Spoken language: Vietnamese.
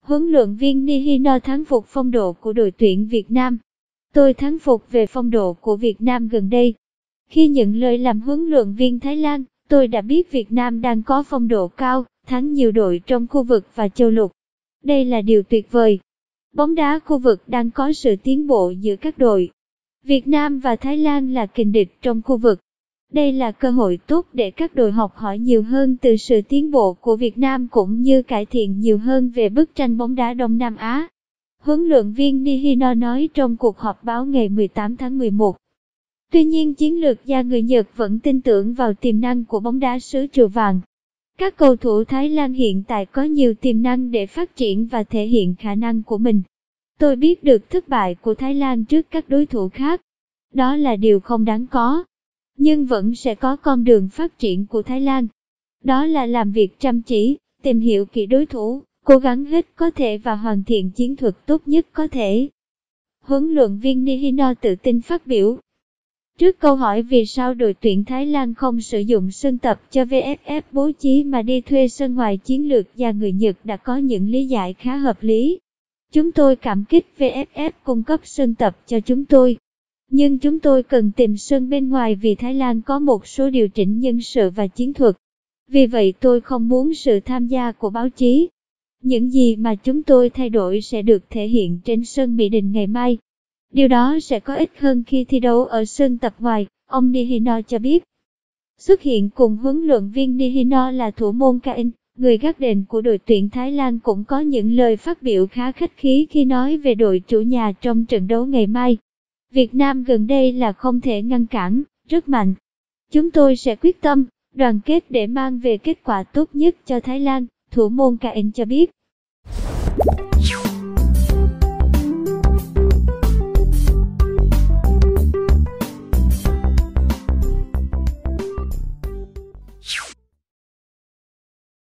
Huấn luyện viên Nishino thán phục phong độ của đội tuyển Việt Nam. Tôi thán phục về phong độ của Việt Nam gần đây. Khi nhận lời làm huấn luyện viên Thái Lan, tôi đã biết Việt Nam đang có phong độ cao, thắng nhiều đội trong khu vực và châu lục. Đây là điều tuyệt vời. Bóng đá khu vực đang có sự tiến bộ giữa các đội. Việt Nam và Thái Lan là kình địch trong khu vực. Đây là cơ hội tốt để các đội học hỏi nhiều hơn từ sự tiến bộ của Việt Nam cũng như cải thiện nhiều hơn về bức tranh bóng đá Đông Nam Á. Huấn luyện viên Nishino nói trong cuộc họp báo ngày 18 tháng 11. Tuy nhiên chiến lược gia người Nhật vẫn tin tưởng vào tiềm năng của bóng đá xứ Chùa Vàng. Các cầu thủ Thái Lan hiện tại có nhiều tiềm năng để phát triển và thể hiện khả năng của mình. Tôi biết được thất bại của Thái Lan trước các đối thủ khác. Đó là điều không đáng có. Nhưng vẫn sẽ có con đường phát triển của Thái Lan. Đó là làm việc chăm chỉ, tìm hiểu kỹ đối thủ, cố gắng hết có thể và hoàn thiện chiến thuật tốt nhất có thể. Huấn luyện viên Nishino tự tin phát biểu. Trước câu hỏi vì sao đội tuyển Thái Lan không sử dụng sân tập cho VFF bố trí mà đi thuê sân ngoài, chiến lược gia người Nhật đã có những lý giải khá hợp lý. Chúng tôi cảm kích VFF cung cấp sân tập cho chúng tôi. Nhưng chúng tôi cần tìm sân bên ngoài vì Thái Lan có một số điều chỉnh nhân sự và chiến thuật. Vì vậy tôi không muốn sự tham gia của báo chí. Những gì mà chúng tôi thay đổi sẽ được thể hiện trên sân Mỹ Đình ngày mai. Điều đó sẽ có ích hơn khi thi đấu ở sân tập ngoài, ông Nishino cho biết. Xuất hiện cùng huấn luyện viên Nishino là thủ môn Cain, người gác đền của đội tuyển Thái Lan cũng có những lời phát biểu khá khách khí khi nói về đội chủ nhà trong trận đấu ngày mai. Việt Nam gần đây là không thể ngăn cản, rất mạnh. Chúng tôi sẽ quyết tâm, đoàn kết để mang về kết quả tốt nhất cho Thái Lan, thủ môn Cain cho biết.